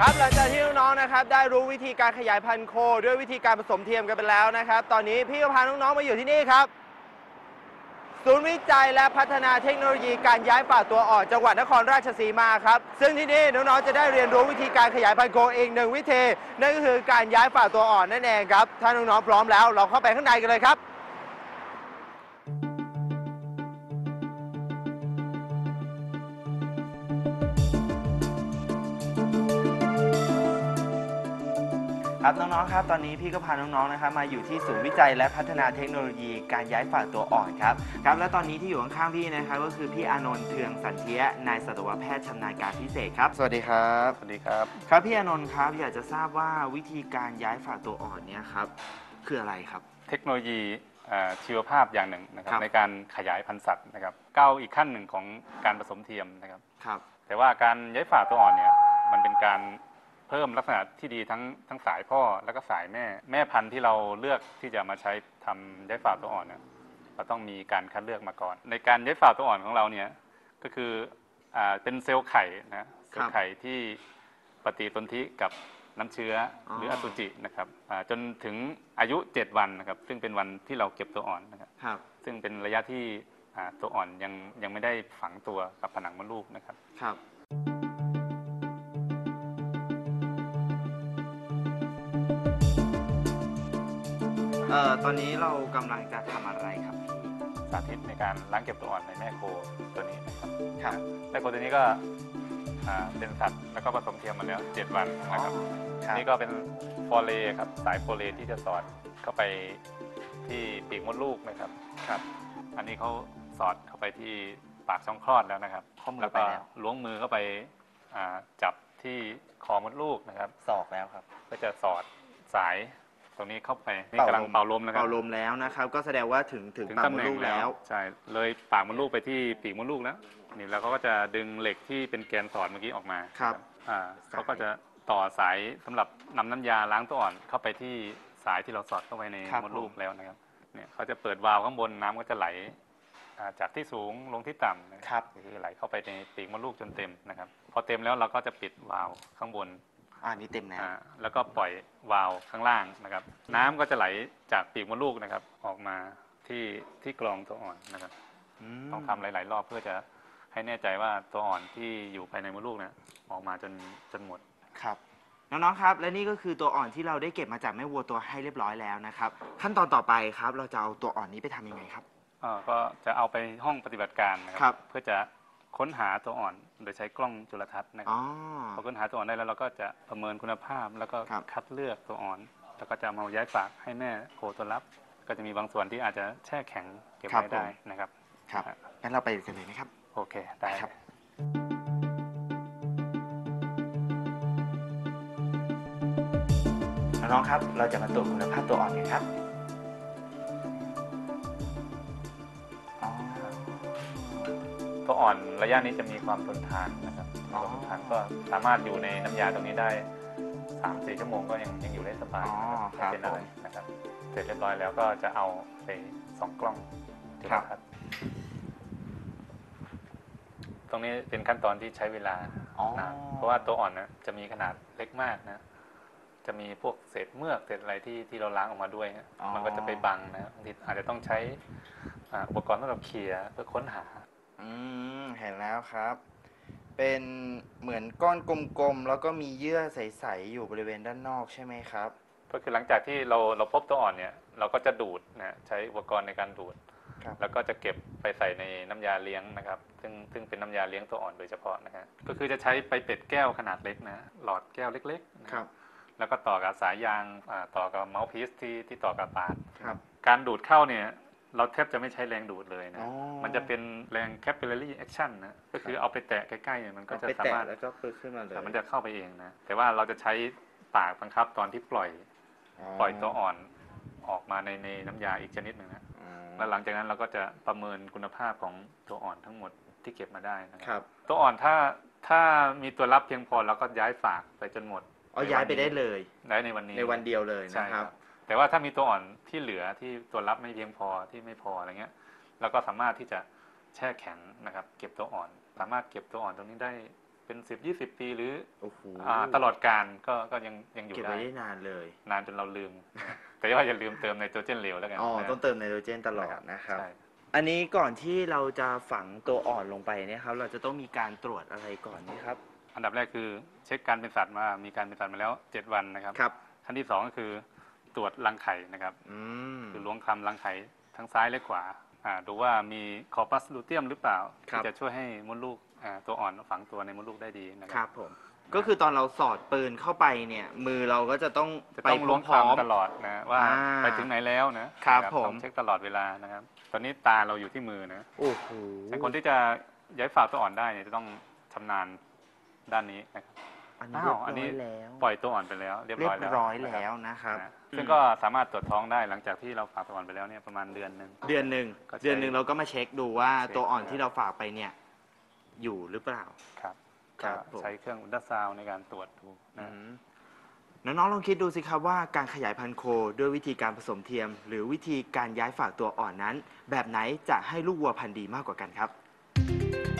ครับหลังจากที่น้องๆนะครับได้รู้วิธีการขยายพันธุ์โคด้วยวิธีการผสมเทียมกันไปแล้วนะครับตอนนี้พี่ก็พาน้องๆมาอยู่ที่นี่ครับศูนย์วิจัยและพัฒนาเทคโนโลยีการย้ายป่าตัวอ่อนจังหวัดนครราชสีมาครับซึ่งที่นี่น้องๆจะได้เรียนรู้วิธีการขยายพันธุ์โคอีกหนึ่งวิธีนั่นก็คือการย้ายป่าตัวอ่อนนั่นเองครับถ้าน้องๆพร้อมแล้วเราเข้าไปข้างในกันเลยครับครับน้องๆครับตอนนี้พี่ก็พาน้องๆนะครับมาอยู่ที่ศูนย์วิจัยและพัฒนาเทคโนโลยีการย้ายป่าตัวอ่อนครับและตอนนี้ที่อยู่ข้างๆพี่นะครับก็คือพี่อานนท์เทืองสันเทียนายสัตวแพทย์ชำนาญการพิเศษครับสวัสดีครับสวัสดีครับครับพี่อานนท์ครับอยากจะทราบว่าวิธีการย้ายป่าตัวอ่อนเนี่ยครับคืออะไรครับเทคโนโลยีชีวภาพอย่างหนึ่งนะครับในการขยายพันธุ์สัตว์นะครับก้าวอีกขั้นหนึ่งของการผสมเทียมนะครับแต่ว่าการย้ายป่าตัวอ่อนเนี่ยมันเป็นการเพิ่มลักษณะที่ดีทั้งสายพ่อแล้วก็สายแม่พันธุ์ที่เราเลือกที่จะมาใช้ทำย้ายป่าตัวอ่อนเนี่ยเราต้องมีการคัดเลือกมาก่อนในการย้ายป่าตัวอ่อนของเราเนี่ยก็คือเป็นเซลล์ไข่นะเซลล์ไข่ที่ปฏิสนธิกับน้ำเชื้อหรืออสุจินะครับจนถึงอายุ7 วันนะครับซึ่งเป็นวันที่เราเก็บตัวอ่อนนะครับซึ่งเป็นระยะที่ตัวอ่อนยังไม่ได้ฝังตัวกับผนังมดลูกนะครับตอนนี้เรากำลังจะทำอะไรครับสาธิตในการล้างเก็บตัวอ่อนในแม่โคตัวนี้นะครับแม่โคตัวนี้ก็เป็นสัตว์แล้วก็ผสมเทียมมาแล้ว7 วันนะครับนี่ก็เป็นโฟเลครับสายโฟเลที่จะสอดเข้าไปที่ปีกมดลูกนะครับอันนี้เขาสอดเข้าไปที่ปากช่องคลอดแล้วนะครับแล้วก็ล้วงมือเข้าไปจับที่คอมดลูกนะครับสอกแล้วครับก็จะสอดสายตรงนี้เข้าไปนี่กำลังเป่าลมนะครับเป่าลมแล้วนะครับก็แสดงว่าถึงปากมดลูกแล้วใช่เลยปากมดลูกไปที่ปีกมดลูกแล้วนี่แล้วเขาก็จะดึงเหล็กที่เป็นแกนสอดเมื่อกี้ออกมาเขาก็จะต่อสายสำหรับนำน้ำยาล้างตัวอ่อนเข้าไปที่สายที่เราสอดเข้าไปในมดลูกแล้วนะครับเนี่ยเขาจะเปิดวาล์วข้างบนน้ำก็จะไหลจากที่สูงลงที่ต่ำนะครับคือไหลเข้าไปในปีกมดลูกจนเต็มนะครับพอเต็มแล้วเราก็จะปิดวาล์วข้างบนนี่เต็มแล้วแล้วก็ปล่อยวาล์วข้างล่างนะครับน้ำก็จะไหลจากปีกมดลูกนะครับออกมาที่กรองตัวอ่อนนะครับต้องทำหลายๆรอบเพื่อจะให้แน่ใจว่าตัวอ่อนที่อยู่ภายในมดลูกเนี่ยออกมาจนหมดครับน้องๆครับและนี่ก็คือตัวอ่อนที่เราได้เก็บมาจากแม่วัวตัวให้เรียบร้อยแล้วนะครับขั้นตอนต่อไปครับเราจะเอาตัวอ่อนนี้ไปทำยังไงครับก็จะเอาไปห้องปฏิบัติการนะครับเพื่อจะค้นหาตัวอ่อนโดยใช้กล้องจุลทรรศน์นะครับพอค้นหาตัวอ่อนได้แล้วเราก็จะประเมินคุณภาพแล้วก็คัดเลือกตัวอ่อนแล้วก็จะมาย้ายฝากให้แม่โคตัวรับก็จะมีบางส่วนที่อาจจะแช่แข็งเก็บไว้ได้นะครับงั้นเราไปกันเลยนะครับโอเคได้ครับน้องๆครับเราจะมาตรวจคุณภาพตัวอ่อนกันครับตัวอ่อนระยะนี้จะมีความทนทานนะครับความทนทานก็สามารถอยู่ในน้ำยาตรงนี้ได้ 3-4 ชั่วโมงก็ยังอยู่ได้สบายไม่เป็นอะไรนะครับเสร็จเรียบร้อยแล้วก็จะเอาไปส่องกล้องจุลทรรศน์ตรงนี้เป็นขั้นตอนที่ใช้เวลานานเพราะว่าตัวอ่อนนะจะมีขนาดเล็กมากนะจะมีพวกเศษเมือกเศษอะไรที่เราล้างออกมาด้วยมันก็จะไปบังนะบางทีอาจจะต้องใช้อุปกรณ์สำหรับเคลียร์เพื่อค้นหาเห็นแล้วครับเป็นเหมือนก้อนกลมๆแล้วก็มีเยื่อใสๆอยู่บริเวณด้านนอกใช่ไหมครับก็คือหลังจากที่เราพบตัวอ่อนเนี่ยเราก็จะดูดนะใช้อุปกรณ์ในการดูดแล้วก็จะเก็บไปใส่ในน้ำยาเลี้ยงนะครับซึ่งเป็นน้ำยาเลี้ยงตัวอ่อนโดยเฉพาะนะฮะก็คือจะใช้ไปเป็ดแก้วขนาดเล็กนะหลอดแก้วเล็กๆนะครับแล้วก็ต่อกับสายยางต่อกับเมาส์พีซที่ต่อกับปาดการดูดเข้าเนี่ยเราแทบจะไม่ใช้แรงดูดเลยนะมันจะเป็นแรง capillary action นะก็คือเอาไปแตะใกล้ๆมันก็จะสามารถแล้วก็ขึ้นมาเลยมันจะเข้าไปเองนะแต่ว่าเราจะใช้ปากบังคับตอนที่ปล่อยตัวอ่อนออกมาในน้ำยาอีกชนิดหนึ่งนะแล้วหลังจากนั้นเราก็จะประเมินคุณภาพของตัวอ่อนทั้งหมดที่เก็บมาได้นะครับตัวอ่อนถ้ามีตัวรับเพียงพอเราก็ย้ายฝากไปจนหมดย้ายไปได้เลยได้ในวันนี้ในวันเดียวเลยนะครับแต่ว่าถ้ามีตัวอ่อนที่เหลือที่ตัวรับไม่เพียงพอที่ไม่พออะไรเงี้ยเราก็สามารถที่จะแช่แข็งนะครับเก็บตัวอ่อนสามารถเก็บตัวอ่อนตรงนี้ได้เป็น10-20 ปีหรือโอ้โหตลอดกาลก็ยังอยู่เก็บได้ไว้ได้นานเลยนานจนเราลืม แต่ว่าอย่าลืมเติมไนโตรเจนเหลวแล้วกันอ๋อนะต้องเติมไนโตรเจนตลอดนะครับใช่อันนี้ก่อนที่เราจะฝังตัวอ่อนลงไปเนี่ยครับ เราจะต้องมีการตรวจอะไรก่อนไหมครับอันดับแรกคือเช็คการเป็นสัตว์มีการเป็นสัตว์มาแล้ว 7 วันนะครับครับขั้นที่2ก็คือตรวจรังไข่นะครับ คือล้วงคลำรังไข่ทั้งซ้ายและขวาดูว่ามีคอปัสลูเทียมหรือเปล่าครับที่จะช่วยให้มดลูกตัวอ่อนฝังตัวในมดลูกได้ดีนะคครัรับบ ผม ก็คือตอนเราสอดปืนเข้าไปเนี่ย มือเราก็จะต้องจะไปต้องล้วงพร้อมคลำตลอดนะว่า ไปถึงไหนแล้วนะครับผมต้องเช็คตลอดเวลานะครับ ตอนนี้ตาเราอยู่ที่มือนะโอ้โหแต่คนที่จะย้ายฝากตัวอ่อนได้เนี่ยจะต้องชำนาญด้านนี้นะครับอันนี้เรียบอันร้นี้อยแล้วปล่อยตัวอ่อนไปแล้วเรียบเรียร้อยบแล้วร้อยนะคแล้รับวนะครับซึ่งก็สามารถตรวจท้องได้หลังจากที่เราฝากตัวอ่อนไปแล้วเนี่ยประมาณเดือนหนึ่งเดือนหนึ่งก็ใช้เดือนหนึ่งเราก็มาเช็คดูว่าเช็คตัวอ่อนที่เราฝากไปเนี่ย อยู่หรือเปล่าครับครับก็ผมใช้เครื่องอุลตราซาวน์ในการตรวจดูนะน้องๆลองคิดดูสิครับว่าการขยายพันธุ์โคด้วยวิธีการผสมเทียม หรือวิธีการย้ายฝากตัวอ่อนนั้น แบบไหนจะให้ลูกวัวพันธุ์ดีมากกว่ากันครับ